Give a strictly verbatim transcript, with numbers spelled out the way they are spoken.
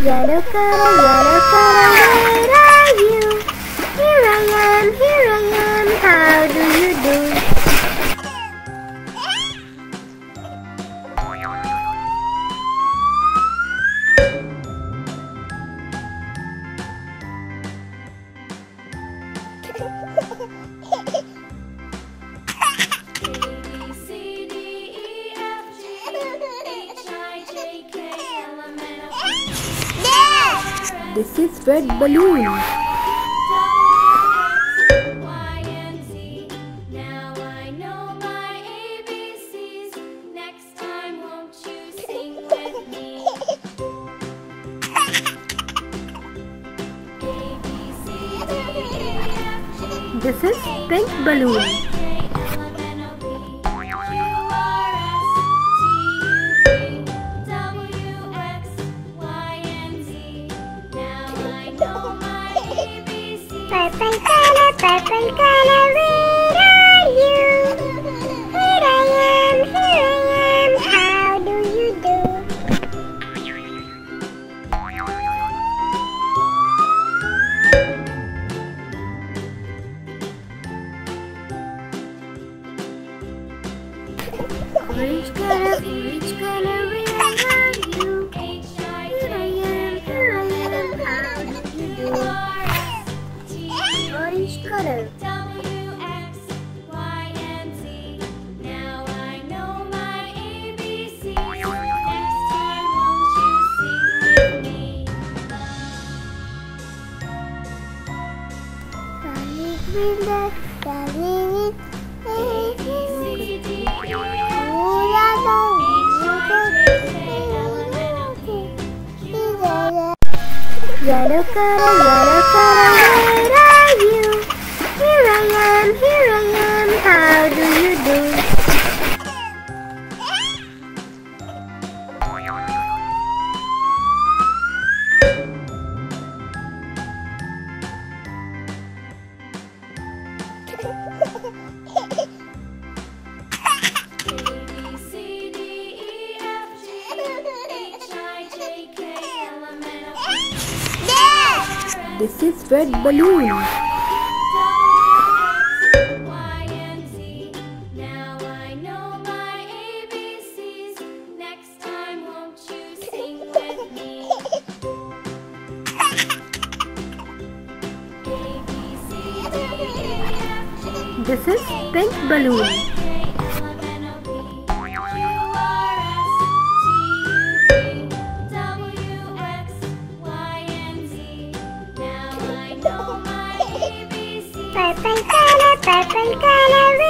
Yellow color, yellow color, where are you? Here I am, here I am, how do you do? This is red balloon. This is pink balloon. Purple color, purple color, where are you? Here I am, here I am, how do you do? Orange color, orange color, where are you? Here I am, here I am, how do you do? Orange color. W, X, Y, and Z. Now I know my A B Cs. Next time won't you sing with me? Running with the running with A, B, C, D, E, F, G, H, I, J, K, L, M, N, O, P, Q, R. Yellow color, yellow color, where are you? Here I am, here I am, how do you do? This is red balloon. This is pink balloon. Purple color, purple color.